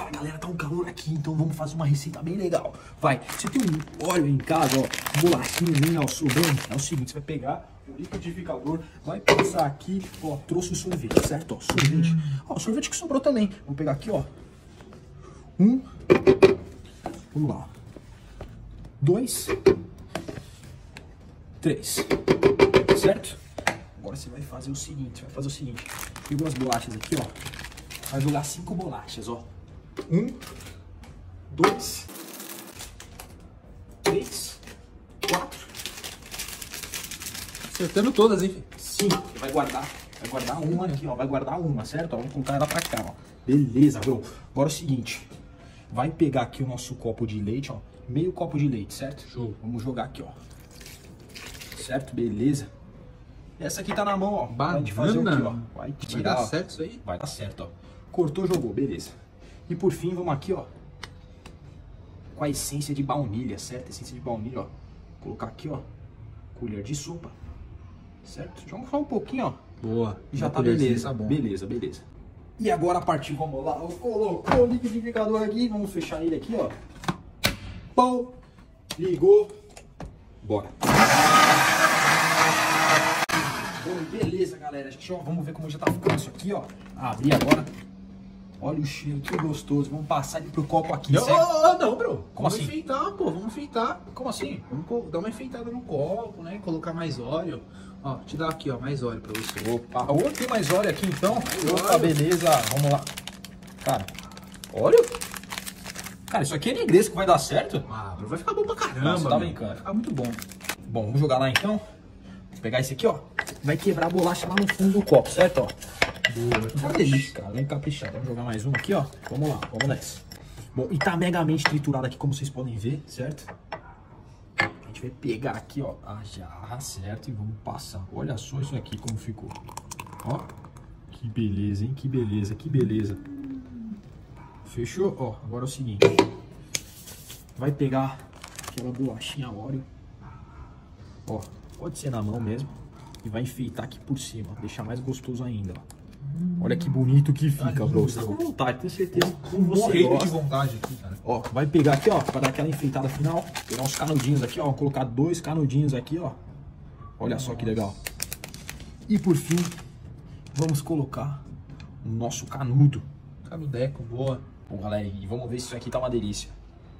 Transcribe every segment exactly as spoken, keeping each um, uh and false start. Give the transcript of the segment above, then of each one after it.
Fala, galera, tá um calor aqui, então vamos fazer uma receita bem legal. Vai, você tem um óleo em casa, ó, bolachinhas, hein, ó, sobrando. É o seguinte, você vai pegar o liquidificador, vai passar aqui, ó, trouxe o sorvete, certo? Ó, sorvete. Ó, o sorvete que sobrou também. Vamos pegar aqui, ó. Um. Vamos lá. Dois. Três. Certo? Agora você vai fazer o seguinte, vai fazer o seguinte. Pegou as bolachas aqui, ó. Vai jogar cinco bolachas, ó. Um, dois, três, quatro. Acertando todas, hein, filho? Cinco. Você vai guardar. Vai guardar uma aqui, ó. Vai guardar uma, certo? Ó, vamos colocar ela pra cá, ó. Beleza, bro. Agora é o seguinte. Vai pegar aqui o nosso copo de leite, ó. Meio copo de leite, certo? Show. Vamos jogar aqui, ó. Certo? Beleza. Essa aqui tá na mão, ó. Banana. Vai fazer o quê, ó? Vai Vai tirar, dar ó. certo isso aí? Vai dar certo, ó. Cortou, jogou, beleza. E por fim, vamos aqui, ó. Com a essência de baunilha, certo? Essência de baunilha, ó. Colocar aqui, ó. Colher de sopa. Certo? Joga só um pouquinho, ó. Boa. E já Uma tá colherzinha beleza. tá bom. Beleza, beleza. E agora partiu, vamos lá. Colocou o liquidificador aqui. Vamos fechar ele aqui, ó. Pão. Ligou. Bora. Bom, beleza, galera. Gente, ó, vamos ver como já tá ficando isso aqui, ó. Abri agora. Olha o cheiro, que gostoso. Vamos passar ele pro copo aqui, Não, certo? não, não, bro. Como vamos assim? enfeitar, pô. Vamos enfeitar. Como assim? Vamos co- dar uma enfeitada no copo, né? Colocar mais óleo. Ó, te dar aqui, ó, mais óleo pra você. Opa. Ô, tem mais óleo aqui, então. Opa, óleo. beleza. Vamos lá. Cara, óleo? Cara, isso aqui é negresco, vai dar certo? Ah, bro, vai ficar bom pra caramba. Não, você tá meu. brincando. Vai ficar muito bom. Bom, vamos jogar lá então. Vou pegar esse aqui, ó. Vai quebrar a bolacha lá no fundo do copo, certo? Ó. Boa. Uma delícia, cara. Vem caprichar. Vamos jogar mais um aqui, ó. Vamos lá, vamos nessa. Bom, e tá megamente triturado aqui, como vocês podem ver, certo? A gente vai pegar aqui, ó, a jarra, certo? E vamos passar. Olha só isso aqui como ficou. Ó. Que beleza, hein? Que beleza, que beleza. Fechou? Ó, agora é o seguinte. Vai pegar aquela bolachinha Oreo. Ó, pode ser na mão mesmo. E vai enfeitar aqui por cima, ó, deixar mais gostoso ainda, ó. Olha que bonito que fica, bro. Você tá com vontade, tenho certeza. Como você Morrendo gosta. de vontade aqui, cara. Ó, vai pegar aqui, ó, pra dar aquela enfeitada final. Pegar uns canudinhos aqui, ó. Vou colocar dois canudinhos aqui, ó. Olha só que legal. E por fim, vamos colocar o nosso canudo. Canudeco, boa. Bom, galera, e vamos ver se isso aqui tá uma delícia.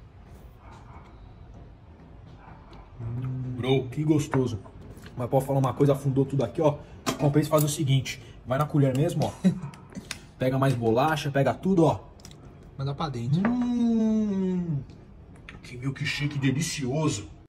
Bro, que gostoso. Mas pode falar uma coisa, afundou tudo aqui, ó. Compensa fazer o seguinte. Vai na colher mesmo, ó. Pega mais bolacha, pega tudo, ó. Manda pra dentro. Hum, que milkshake delicioso.